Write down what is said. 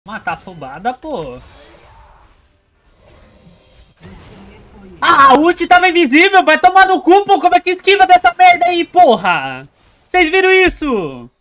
Matar a afobada, pô. Ah, a ult tava invisível, vai tomar no cu, pô. Como é que esquiva dessa merda aí, porra? Vocês viram isso?